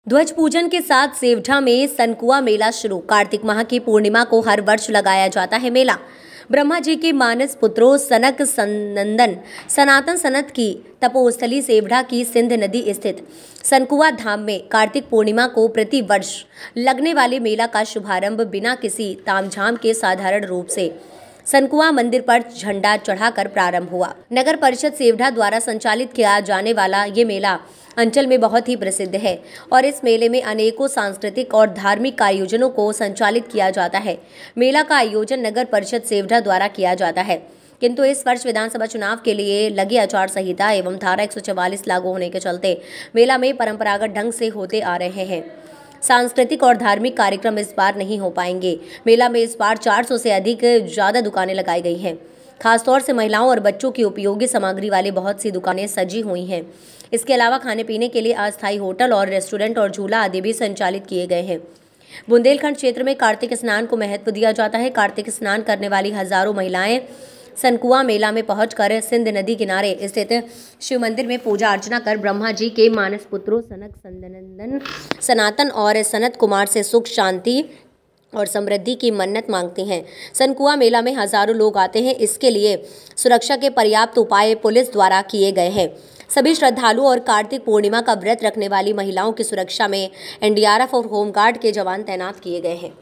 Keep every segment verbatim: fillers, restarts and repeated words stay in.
ध्वज पूजन के साथ सेवढ़ा में सनकुआ मेला शुरू। कार्तिक माह की पूर्णिमा को हर वर्ष लगाया जाता है मेला। ब्रह्मा जी के मानस पुत्रों सनक सनंदन सनातन सनत की तपोस्थली सेवढ़ा की सिंध नदी स्थित सनकुआ धाम में कार्तिक पूर्णिमा को प्रति वर्ष लगने वाले मेला का शुभारंभ बिना किसी तामझाम के साधारण रूप से सनकुआ मंदिर पर झंडा चढ़ाकर प्रारंभ हुआ। नगर परिषद सेवढ़ा द्वारा संचालित किया जाने वाला ये मेला अंचल में बहुत ही प्रसिद्ध है और इस मेले में अनेकों सांस्कृतिक और धार्मिक आयोजनों को संचालित किया जाता है। मेला का आयोजन नगर परिषद सेवढ़ा द्वारा किया जाता है, किंतु इस वर्ष विधानसभा चुनाव के लिए लगी आचार संहिता एवं धारा एक सौ चवालीस लागू होने के चलते मेला में परंपरागत ढंग से होते आ रहे हैं। सांस्कृतिक और धार्मिक कार्यक्रम इस बार नहीं हो पाएंगे। मेला में इस बार चार सौ से अधिक ज़्यादा दुकानें लगाई गई हैं। खासतौर से महिलाओं और बच्चों की उपयोगी सामग्री वाली बहुत सी दुकानें सजी हुई हैं। इसके अलावा खाने पीने के लिए अस्थायी होटल और रेस्टोरेंट और झूला आदि भी संचालित किए गए हैं। बुंदेलखंड क्षेत्र में कार्तिक स्नान को महत्व दिया जाता है। कार्तिक स्नान करने वाली हजारों महिलाएं सनकुआ मेला में पहुंचकर सिंध नदी किनारे स्थित शिव मंदिर में पूजा अर्चना कर ब्रह्मा जी के मानस पुत्रों सनक सनंदन सनातन और सनत कुमार से सुख शांति और समृद्धि की मन्नत मांगते हैं। सनकुआ मेला में हजारों लोग आते हैं। इसके लिए सुरक्षा के पर्याप्त उपाय पुलिस द्वारा किए गए हैं। सभी श्रद्धालु और कार्तिक पूर्णिमा का व्रत रखने वाली महिलाओं की सुरक्षा में एन डी आर एफ और होमगार्ड के जवान तैनात किए गए हैं।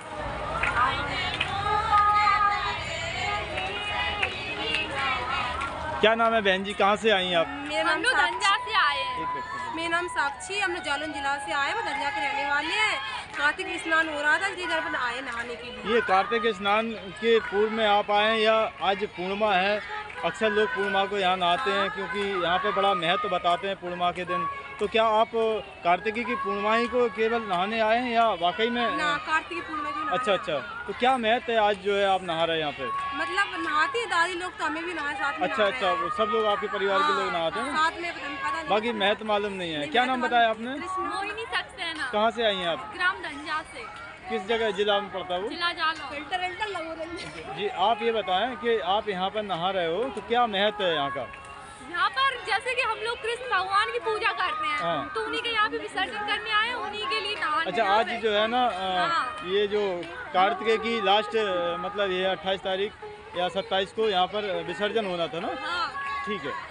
क्या नाम है बहन जी, कहाँ से आई हैं आप? मेरा नाम धनजा से आए हैं। मेरा नाम साक्षी, हम जालौन जिला से आए हैं, धनजा के रहने वाले हैं। कार्तिक स्नान हो रहा था इसलिए घर पर आए नहाने के लिए। ये कार्तिक स्नान के पूर्व में आप आए हैं या आज पूर्णिमा है? अक्सर लोग पूर्णिमा को यहाँ नहाते हैं क्योंकि यहाँ पे बड़ा महत्व बताते हैं पूर्णिमा के दिन। तो क्या आप कार्तिकी की पूर्णिमा ही को केवल नहाने आए हैं या वाकई में? ना, कार्तिकी पूर्णिमा की। अच्छा अच्छा, तो क्या महत्व है आज जो है आप नहा रहे हैं यहाँ पे? मतलब नहाते हैं दादी लोग, तो हमें भी नहाए साथ में। अच्छा अच्छा, सब लोग आपके परिवार के लोग नहाते हैं साथ में, पता नहीं, बाकी महत्व मालूम नहीं है। क्या नाम बताया आपने? मोहिनी सक्सेना। कहाँ से आई हैं आप? ग्राम धनजा से। किस जगह जिला में पड़ता है वो? जिला जालौन। जी, आप ये बताएं कि आप यहाँ पर नहा रहे हो तो क्या महत्व है यहाँ का? यहाँ पर जैसे कि हम लोग कृष्ण भगवान की पूजा करते हैं, हाँ। तो उन्हीं के यहाँ पे विसर्जन करने आए, उन्हीं के लिए नहाने। अच्छा, आज जो है ना हाँ। ये जो कार्तिक की लास्ट मतलब ये अट्ठाईस तारीख या सत्ताईस को यहाँ पर विसर्जन होना था ना? हाँ। ठीक है।